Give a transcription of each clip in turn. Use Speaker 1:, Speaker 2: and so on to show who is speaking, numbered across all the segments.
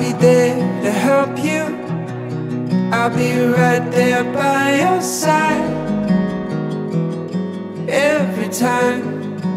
Speaker 1: be there to help you. I'll be right there by your side every time.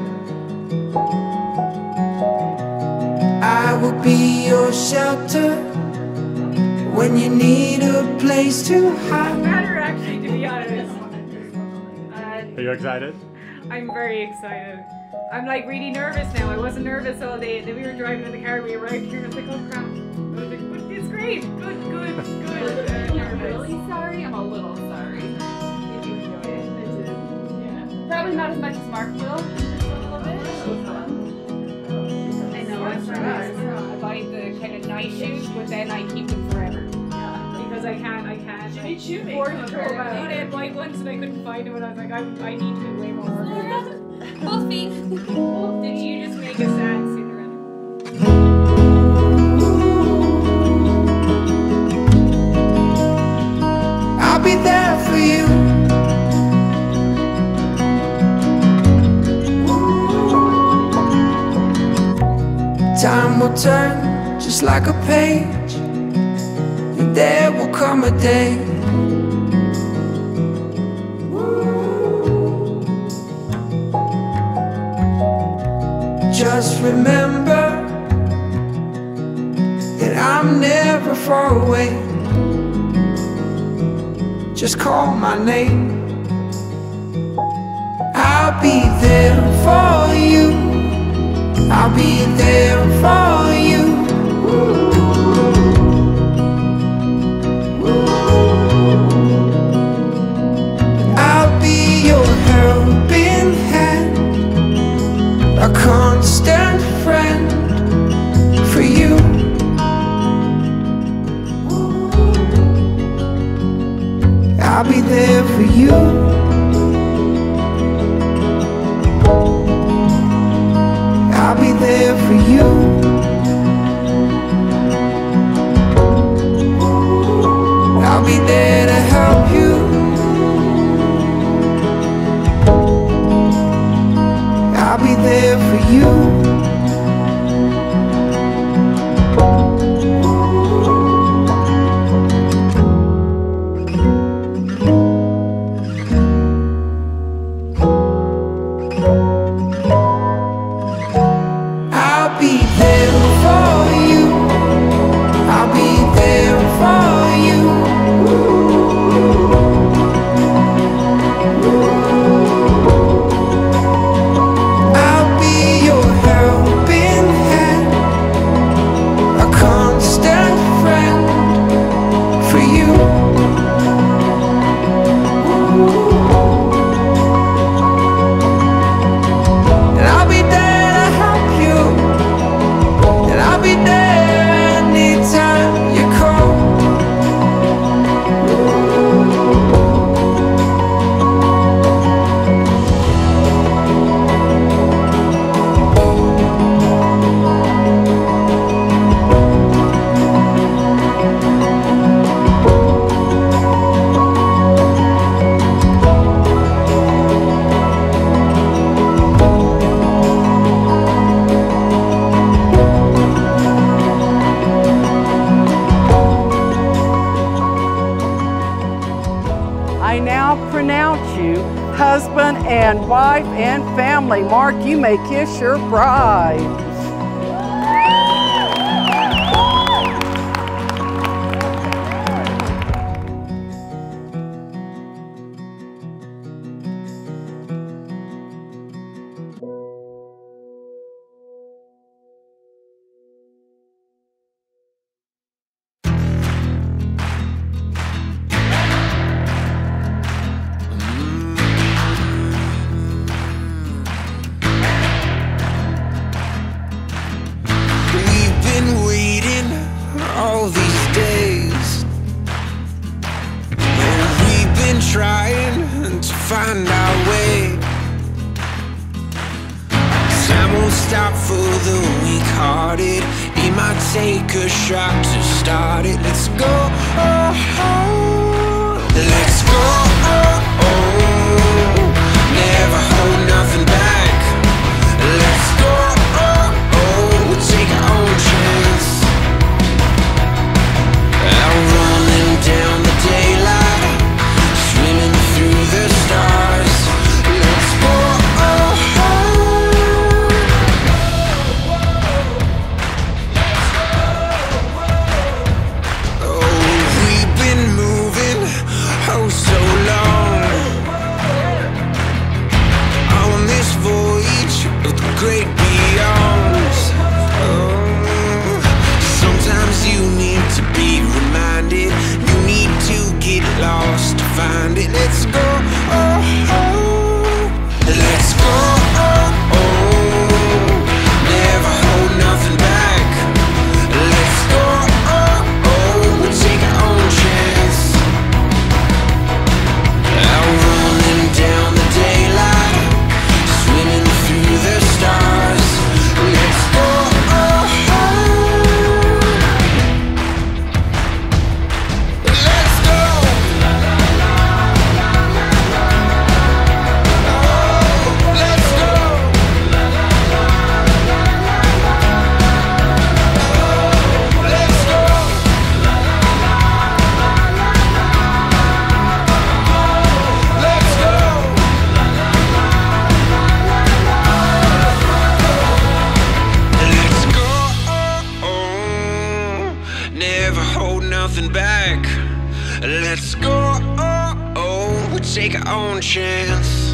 Speaker 1: I will be your shelter when you need a place to hide.
Speaker 2: Better actually, to be honest.
Speaker 3: Are you excited?
Speaker 2: I'm very excited. I'm like really nervous now. I wasn't nervous all day. Then we were driving in the car, we arrived here and I was like, oh crap. I was like, but it's great. Good.
Speaker 4: I'm really sorry. I'm a little sorry. Did you enjoy it? I did. Yeah. Probably not as much as Mark will. Just a little bit.
Speaker 2: I know, that's right.
Speaker 4: I buy the kind of nice shoes, but then I keep them forever.
Speaker 2: Because I can't afford to throw them out. I had white ones and I couldn't find them and I was like, I need to do way more work.
Speaker 4: Both feet.
Speaker 2: Did you just make a sad Cinderella?
Speaker 1: I'll be there for you. Time will turn just like a page, and there will come a day just remember that I'm never far away. Just call my name. I'll be there for you. I'll be there for you. I'll be your helping hand, a constant friend for you. I'll be there for you. I'll be there for you. I'll be there to help you. I'll be there for you. I'll be there for you. I'll be there for you. I'll be your helping hand, a constant friend for you. And I'll be there to help you, and I'll be there anytime you call.
Speaker 5: I now pronounce you husband and wife and family. Mark, you may kiss your bride.
Speaker 1: Trying to find our way. Time won't stop for the weak-hearted. It might take a shot to start it. Let's go, let's go. Never hold nothing back. Let's go, we'll take our own chance. never hold nothing back. Let's go, we take our own chance.